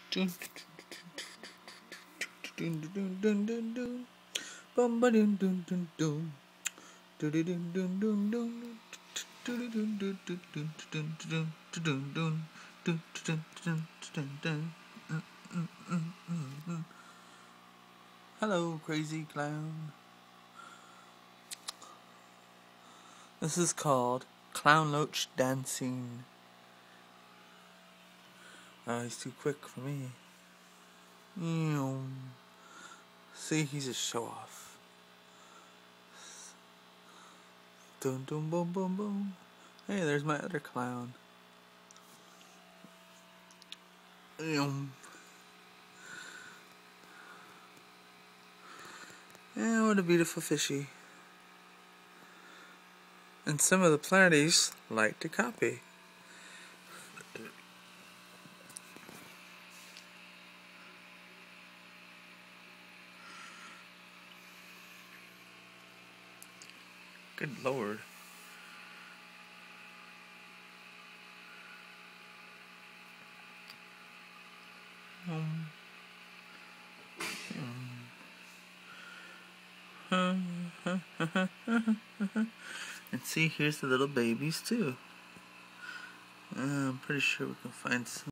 Dun, dun, dun, dun, dun, dun. Bum ba dun dun dun dun. Dun dun dun dun dun dun. Dun dun dun dun dun dun dun dun dun. Dun dun dun dun dun. Hello, crazy clown. This is called Clown Loach Dancing. Oh, he's too quick for me. See, he's a show off. Dun dun boom boom boom. Hey, there's my other clown. Yeah, what a beautiful fishy. And some of the plattys like to copy. Good Lord. And see, here's the little babies too. I'm pretty sure we can find some.